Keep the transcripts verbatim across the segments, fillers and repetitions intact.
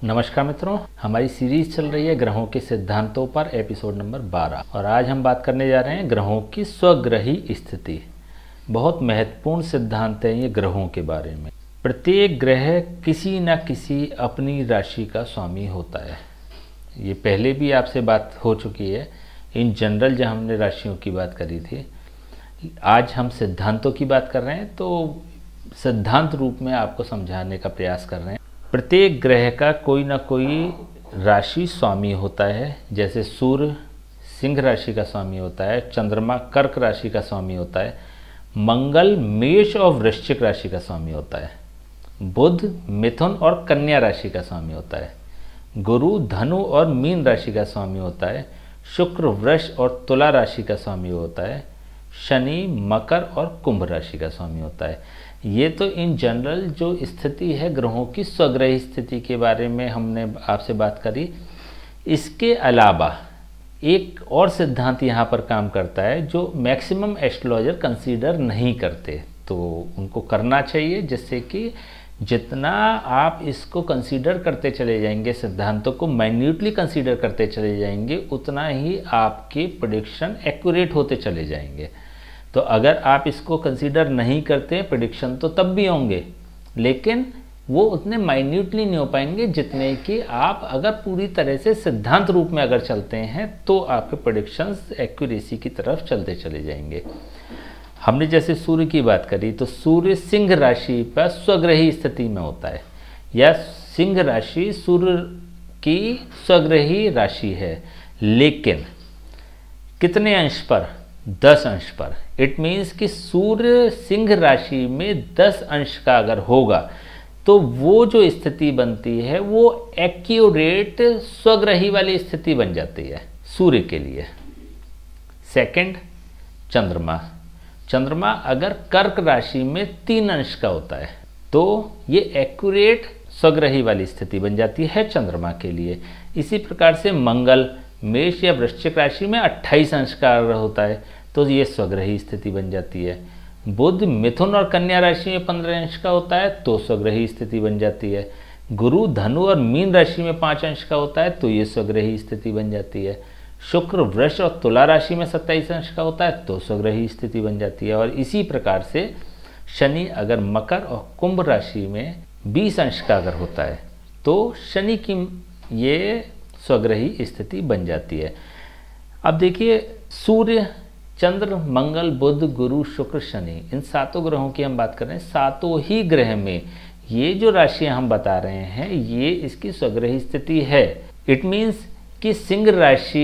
नमस्कार मित्रों, हमारी सीरीज चल रही है ग्रहों के सिद्धांतों पर, एपिसोड नंबर बारह। और आज हम बात करने जा रहे हैं ग्रहों की स्वग्रही स्थिति। बहुत महत्वपूर्ण सिद्धांत है ये ग्रहों के बारे में। प्रत्येक ग्रह किसी न किसी अपनी राशि का स्वामी होता है। ये पहले भी आपसे बात हो चुकी है इन जनरल, जब हमने राशियों की बात करी थी। आज हम सिद्धांतों की बात कर रहे हैं, तो सिद्धांत रूप में आपको समझाने का प्रयास कर रहे हैं। प्रत्येक ग्रह का कोई ना कोई राशि स्वामी होता है। जैसे सूर्य सिंह राशि का स्वामी होता है, चंद्रमा कर्क राशि का स्वामी होता है, मंगल मेष और वृश्चिक राशि का स्वामी होता है, बुध मिथुन और कन्या राशि का स्वामी होता है, गुरु धनु और मीन राशि का स्वामी होता है, शुक्र वृष और तुला राशि का स्वामी होता है, शनि मकर और कुंभ राशि का स्वामी होता है। ये तो इन जनरल जो स्थिति है ग्रहों की स्वग्रही स्थिति के बारे में हमने आपसे बात करी। इसके अलावा एक और सिद्धांत यहाँ पर काम करता है जो मैक्सिमम एस्ट्रोलॉजर कंसीडर नहीं करते, तो उनको करना चाहिए, जिससे कि जितना आप इसको कंसीडर करते चले जाएंगे, सिद्धांतों को माइन्यूटली कंसीडर करते चले जाएंगे, उतना ही आपके प्रेडिक्शन एक्यूरेट होते चले जाएंगे। तो अगर आप इसको कंसीडर नहीं करते, प्रेडिक्शन तो तब भी होंगे, लेकिन वो उतने माइन्यूटली नहीं हो पाएंगे जितने कि आप अगर पूरी तरह से सिद्धांत रूप में अगर चलते हैं तो आपके प्रेडिक्शंस एक्यूरेसी की तरफ चलते चले जाएंगे। हमने जैसे सूर्य की बात करी, तो सूर्य सिंह राशि पर स्वग्रही स्थिति में होता है, या सिंह राशि सूर्य की स्वग्रही राशि है, लेकिन कितने अंश पर? दस अंश पर। इट मीन्स कि सूर्य सिंह राशि में दस अंश का अगर होगा तो वो जो स्थिति बनती है वो एक्यूरेट स्वग्रही वाली स्थिति बन जाती है सूर्य के लिए। सेकंड, चंद्रमा। चंद्रमा अगर कर्क राशि में तीन अंश का होता है तो ये एक्यूरेट स्वग्रही वाली स्थिति बन जाती है चंद्रमा के लिए। इसी प्रकार से मंगल मेष या वृश्चिक राशि में अट्ठाईस अंश का होता है तो ये स्वग्रही स्थिति बन जाती है। बुध मिथुन और कन्या राशि में पंद्रह अंश का होता है तो स्वग्रही स्थिति बन जाती है। गुरु धनु और मीन राशि में पाँच अंश का होता है तो ये स्वग्रही स्थिति बन जाती है। शुक्र वृष और तुला राशि में सत्ताईस अंश का होता है तो स्वग्रही स्थिति बन जाती है। और इसी प्रकार से शनि अगर मकर और कुंभ राशि में बीस अंश का अगर होता है तो शनि की ये स्वग्रही स्थिति बन जाती है। अब देखिए, सूर्य चंद्र मंगल बुध गुरु शुक्र शनि, इन सातों ग्रहों की हम बात कर रहे हैं। सातों ही ग्रह में ये जो राशियां हम बता रहे हैं ये इसकी स्वग्रही स्थिति है। इट मीन्स कि सिंह राशि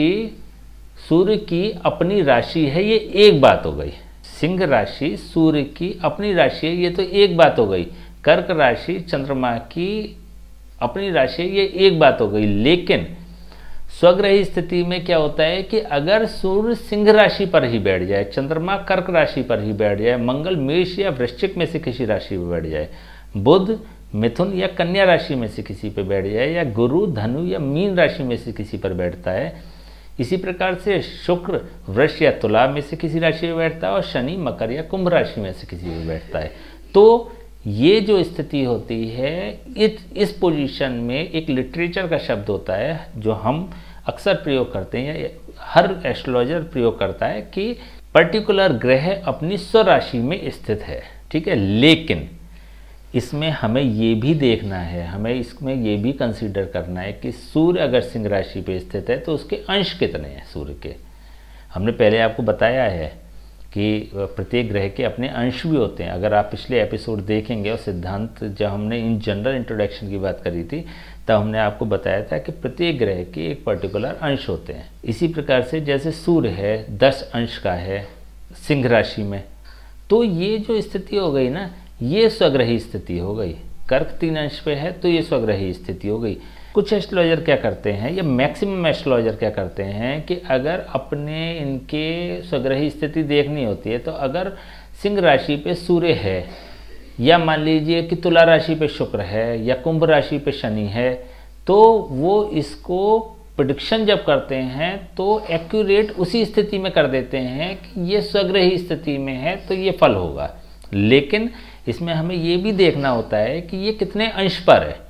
सूर्य की अपनी राशि है, ये एक बात हो गई। सिंह राशि सूर्य की अपनी राशि है, ये तो एक बात हो गई। कर्क राशि चंद्रमा की अपनी राशि है, ये एक बात हो गई। लेकिन स्वग्रही स्थिति में क्या होता है कि अगर सूर्य सिंह राशि पर ही बैठ जाए, चंद्रमा कर्क राशि पर ही बैठ जाए, मंगल मेष या वृश्चिक में से किसी राशि में बैठ जाए, बुध मिथुन या कन्या राशि में से किसी पर बैठ जाए, या गुरु धनु या मीन राशि में से किसी पर बैठता है, इसी प्रकार से शुक्र वृष या तुला में से किसी राशि में बैठता है, और शनि मकर या कुंभ राशि में से किसी में बैठता है, तो ये जो स्थिति होती है, इस इस पोजीशन में एक लिटरेचर का शब्द होता है जो हम अक्सर प्रयोग करते हैं, या हर एस्ट्रोलॉजर प्रयोग करता है कि पर्टिकुलर ग्रह अपनी स्वराशि में स्थित है। ठीक है, लेकिन इसमें हमें ये भी देखना है, हमें इसमें ये भी कंसीडर करना है कि सूर्य अगर सिंह राशि पे स्थित है तो उसके अंश कितने हैं सूर्य के। हमने पहले आपको बताया है कि प्रत्येक ग्रह के अपने अंश भी होते हैं। अगर आप पिछले एपिसोड देखेंगे और सिद्धांत जब हमने इन जनरल इंट्रोडक्शन की बात करी थी तब हमने आपको बताया था कि प्रत्येक ग्रह के एक पर्टिकुलर अंश होते हैं। इसी प्रकार से जैसे सूर्य है दस अंश का है सिंह राशि में, तो ये जो स्थिति हो गई ना, ये स्वग्रही स्थिति हो गई। कर्क तीन अंश पे है तो ये स्वग्रही स्थिति हो गई। कुछ एस्ट्रोलॉजर क्या करते हैं, या मैक्सिमम एस्ट्रोलॉजर क्या करते हैं कि अगर अपने इनके स्वग्रही स्थिति देखनी होती है तो अगर सिंह राशि पे सूर्य है, या मान लीजिए कि तुला राशि पे शुक्र है, या कुंभ राशि पे शनि है, तो वो इसको प्रेडिक्शन जब करते हैं तो एक्यूरेट उसी स्थिति में कर देते हैं कि ये स्वग्रही स्थिति में है तो ये फल होगा। लेकिन इसमें हमें ये भी देखना होता है कि ये कितने अंश पर है।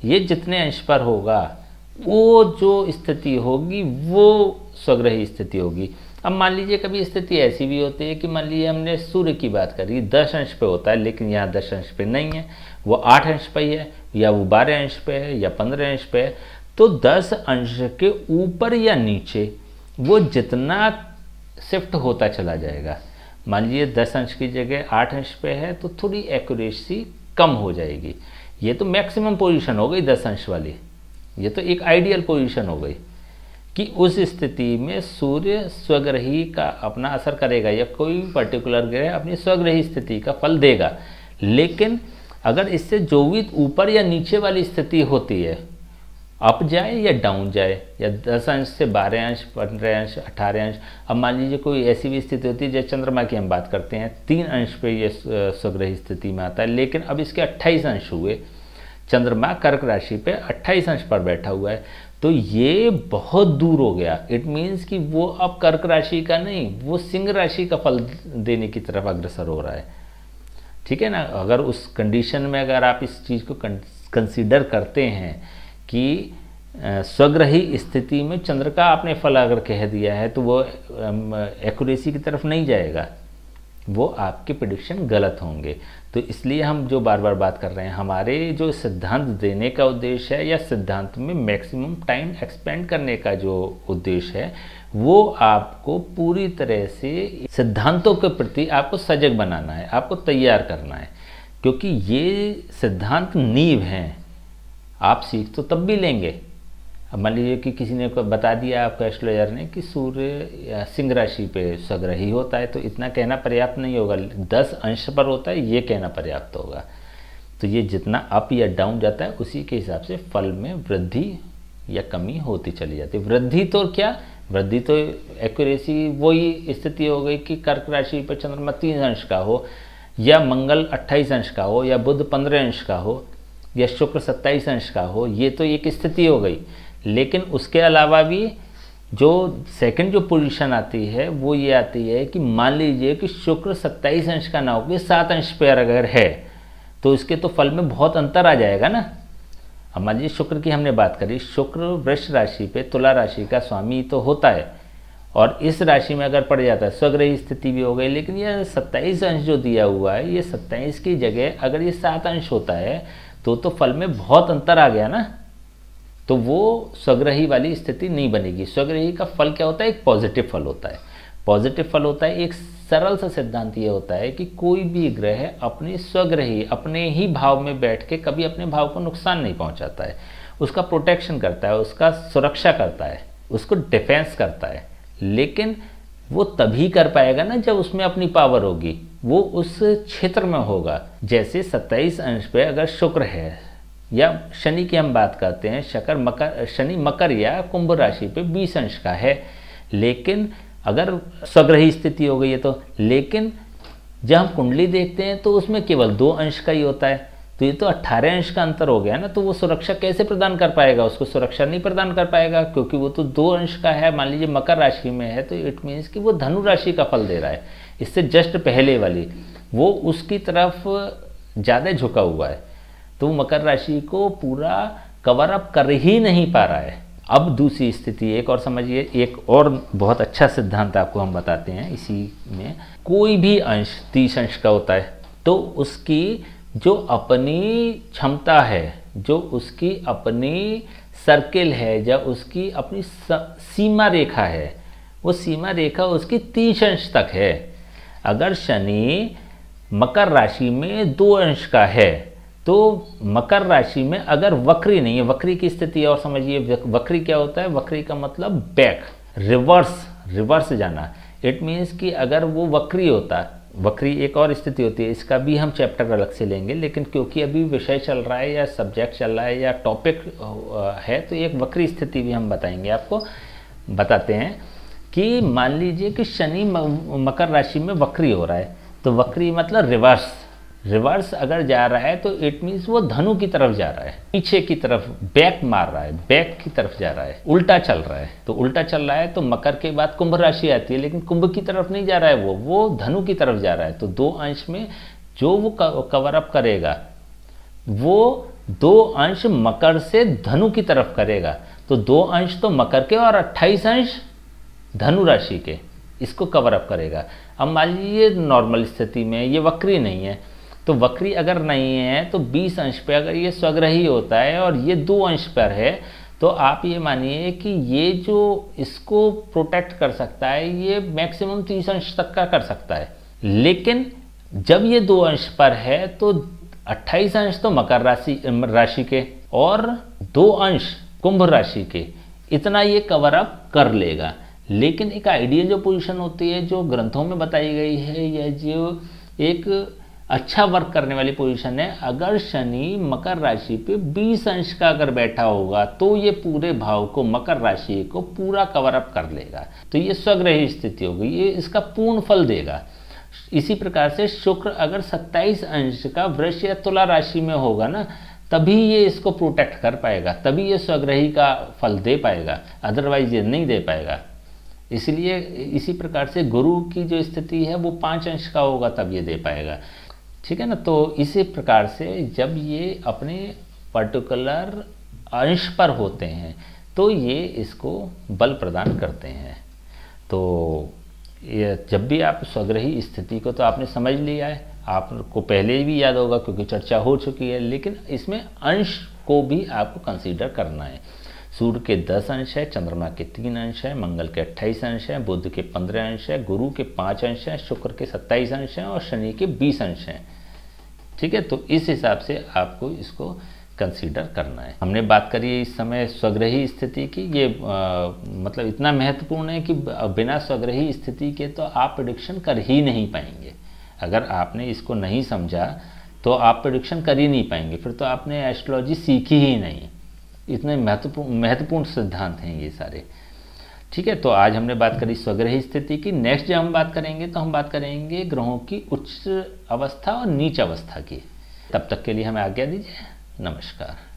ये जितने अंश पर होगा वो जो स्थिति होगी वो स्वग्रही स्थिति होगी। अब मान लीजिए कभी स्थिति ऐसी भी होती है कि मान लीजिए हमने सूर्य की बात करी, दस अंश पे होता है लेकिन यहाँ दस अंश पे नहीं है, वो आठ अंश पे ही है, या वो बारह अंश पे है, या पंद्रह अंश पे है। तो दस अंश के ऊपर या नीचे वो जितना शिफ्ट होता चला जाएगा, मान लीजिए दस अंश की जगह आठ अंश पे है तो थोड़ी एक्यूरेसी कम हो जाएगी। ये तो मैक्सिमम पोजीशन हो गई दस अंश वाली, ये तो एक आइडियल पोजीशन हो गई कि उस स्थिति में सूर्य स्वग्रही का अपना असर करेगा या कोई भी पर्टिकुलर ग्रह अपनी स्वग्रही स्थिति का फल देगा। लेकिन अगर इससे जो भी ऊपर या नीचे वाली स्थिति होती है, अप जाए या डाउन जाए, या दस अंश से बारह अंश, पंद्रह अंश, अठारह अंश, अब मान लीजिए कोई ऐसी भी स्थिति होती है जैसे चंद्रमा की हम बात करते हैं, तीन अंश पे ये स्वग्रही स्थिति में आता है, लेकिन अब इसके अट्ठाईस अंश हुए, चंद्रमा कर्क राशि पे अट्ठाईस अंश पर बैठा हुआ है, तो ये बहुत दूर हो गया। इट मीन्स कि वो अब कर्क राशि का नहीं, वो सिंह राशि का फल देने की तरफ अग्रसर हो रहा है। ठीक है ना। अगर उस कंडीशन में अगर आप इस चीज़ को कंसीडर करते हैं कि स्वग्रही स्थिति में चंद्र का आपने फल अगर कह दिया है तो वो एक्यूरेसी की तरफ नहीं जाएगा, वो आपके प्रेडिक्शन गलत होंगे। तो इसलिए हम जो बार बार बात कर रहे हैं, हमारे जो सिद्धांत देने का उद्देश्य है या सिद्धांत में मैक्सिमम टाइम एक्सपेंड करने का जो उद्देश्य है, वो आपको पूरी तरह से सिद्धांतों के प्रति आपको सजग बनाना है, आपको तैयार करना है, क्योंकि ये सिद्धांत नींव हैं। आप सीख तो तब भी लेंगे। अब मान लीजिए कि किसी ने बता दिया आपका एस्ट्रोलॉजर ने कि सूर्य सिंह राशि पे स्वग्रही होता है, तो इतना कहना पर्याप्त नहीं होगा, दस अंश पर होता है ये कहना पर्याप्त होगा। तो ये जितना अप या डाउन जाता है उसी के हिसाब से फल में वृद्धि या कमी होती चली जाती है। वृद्धि तो क्या, वृद्धि तो एक्यूरेसी वही स्थिति हो गई कि कर्क राशि पर चंद्रमा तीन अंश का हो, या मंगल अट्ठाईस अंश का हो, या बुध पंद्रह अंश का हो, या शुक्र सत्ताईस अंश का हो, ये तो एक स्थिति हो गई। लेकिन उसके अलावा भी जो सेकंड जो पोजीशन आती है वो ये आती है कि मान लीजिए कि शुक्र सत्ताईस अंश का ना हो, सात अंश पर अगर है तो इसके तो फल में बहुत अंतर आ जाएगा ना। अब मान लीजिए शुक्र की हमने बात करी, शुक्र वृष राशि पे तुला राशि का स्वामी तो होता है, और इस राशि में अगर पड़ जाता है स्वग्रही स्थिति भी हो गई, लेकिन यह सत्ताईस अंश जो दिया हुआ है, ये सत्ताईस की जगह अगर ये सात अंश होता है तो तो फल में बहुत अंतर आ गया ना। तो वो स्वग्रही वाली स्थिति नहीं बनेगी। स्वग्रही का फल क्या होता है, एक पॉजिटिव फल होता है। पॉजिटिव फल होता है, एक सरल सा सिद्धांत ये होता है कि कोई भी ग्रह अपनी स्वग्रही अपने ही भाव में बैठ के कभी अपने भाव को नुकसान नहीं पहुंचाता है, उसका प्रोटेक्शन करता है, उसका सुरक्षा करता है, उसको डिफेंस करता है। लेकिन वो तभी कर पाएगा ना जब उसमें अपनी पावर होगी, वो उस क्षेत्र में होगा। जैसे सत्ताईस अंश पे अगर शुक्र है, या शनि की हम बात करते हैं, शकर मकर शनि मकर या कुंभ राशि पे बीस अंश का है, लेकिन अगर स्वग्रही स्थिति हो गई है तो, लेकिन जब हम कुंडली देखते हैं तो उसमें केवल दो अंश का ही होता है, तो ये तो अट्ठारह अंश का अंतर हो गया ना। तो वो सुरक्षा कैसे प्रदान कर पाएगा, उसको सुरक्षा नहीं प्रदान कर पाएगा, क्योंकि वो तो दो अंश का है। मान लीजिए मकर राशि में है तो इट मीन्स कि वो धनु राशि का फल दे रहा है, इससे जस्ट पहले वाली वो उसकी तरफ ज़्यादा झुका हुआ है, तो मकर राशि को पूरा कवर अप कर ही नहीं पा रहा है। अब दूसरी स्थिति एक और समझिए, एक और बहुत अच्छा सिद्धांत आपको हम बताते हैं इसी में। कोई भी अंश तीस अंश का होता है तो उसकी जो अपनी क्षमता है, जो उसकी अपनी सर्किल है, या उसकी अपनी सीमा रेखा है, वो सीमा रेखा उसकी तीस अंश तक है। अगर शनि मकर राशि में दो अंश का है तो मकर राशि में अगर वक्री नहीं है, वक्री की स्थिति और समझिए, वक्री क्या होता है, वक्री का मतलब बैक, रिवर्स, रिवर्स जाना। इट मीन्स कि अगर वो वक्री होता, वक्री एक और स्थिति होती है, इसका भी हम चैप्टर अलग से लेंगे, लेकिन क्योंकि अभी विषय चल रहा है या सब्जेक्ट चल रहा है या टॉपिक है, तो एक वक्री स्थिति भी हम बताएंगे आपको। बताते हैं कि मान लीजिए कि शनि मकर राशि में वक्री हो रहा है, तो वक्री मतलब रिवर्स, रिवर्स अगर जा रहा है तो इट मीन्स वो धनु की तरफ जा रहा है, पीछे की तरफ बैक मार रहा है, बैक की तरफ जा रहा है, उल्टा चल रहा है। तो उल्टा चल रहा है तो मकर के बाद कुंभ राशि आती है, लेकिन कुंभ की तरफ नहीं जा रहा है, वो वो धनु की तरफ जा रहा है। तो दो अंश में जो वो कवर अप करेगा वो दो अंश मकर से धनु की तरफ करेगा, तो दो अंश तो मकर के और अट्ठाईस अंश धनु राशि के, इसको कवर अप करेगा। अब मान लीजिए नॉर्मल स्थिति में ये वक्री नहीं है, तो वक्री अगर नहीं है तो बीस अंश पे अगर ये स्वग्रही होता है और ये दो अंश पर है, तो आप ये मानिए कि ये जो इसको प्रोटेक्ट कर सकता है ये मैक्सिमम तीस अंश तक का कर सकता है। लेकिन जब ये दो अंश पर है तो अट्ठाईस अंश तो मकर राशि राशि के और दो अंश कुंभ राशि के, इतना ये कवर अप कर लेगा। लेकिन एक आइडियल जो पोजीशन होती है जो ग्रंथों में बताई गई है, यह जो एक अच्छा वर्क करने वाली पोजीशन है, अगर शनि मकर राशि पे बीस अंश का अगर बैठा होगा तो ये पूरे भाव को, मकर राशि को पूरा कवर अप कर लेगा। तो ये स्वग्रही स्थिति होगी, ये इसका पूर्ण फल देगा। इसी प्रकार से शुक्र अगर सत्ताईस अंश का वृष या तुला राशि में होगा ना, तभी ये इसको प्रोटेक्ट कर पाएगा, तभी ये स्वग्रही का फल दे पाएगा, अदरवाइज ये नहीं दे पाएगा। इसलिए इसी प्रकार से गुरु की जो स्थिति है वो पाँच अंश का होगा तब ये दे पाएगा, ठीक है ना। तो इसी प्रकार से जब ये अपने पर्टिकुलर अंश पर होते हैं तो ये इसको बल प्रदान करते हैं। तो ये जब भी आप स्वग्रही स्थिति को तो आपने समझ लिया है, आपको पहले भी याद होगा क्योंकि चर्चा हो चुकी है, लेकिन इसमें अंश को भी आपको कंसीडर करना है। सूर्य के दस अंश है, चंद्रमा के तीन अंश है, मंगल के अट्ठाईस अंश है, बुध के पंद्रह अंश है, गुरु के पाँच अंश है, शुक्र के सत्ताईस अंश हैं और शनि के बीस अंश हैं, ठीक है। तो इस हिसाब से आपको इसको कंसीडर करना है। हमने बात करी इस समय स्वग्रही स्थिति की, ये आ, मतलब इतना महत्वपूर्ण है कि बिना स्वग्रही स्थिति के तो आप प्रेडिक्शन कर ही नहीं पाएंगे। अगर आपने इसको नहीं समझा तो आप प्रेडिक्शन कर ही नहीं पाएंगे, फिर तो आपने एस्ट्रोलॉजी सीखी ही नहीं। इतने महत्वपूर्ण महत्वपूर्ण सिद्धांत हैं ये सारे, ठीक है। तो आज हमने बात करी स्वग्रही स्थिति की। नेक्स्ट जब हम बात करेंगे तो हम बात करेंगे ग्रहों की उच्च अवस्था और नीच अवस्था की। तब तक के लिए हमें आज्ञा दीजिए, नमस्कार।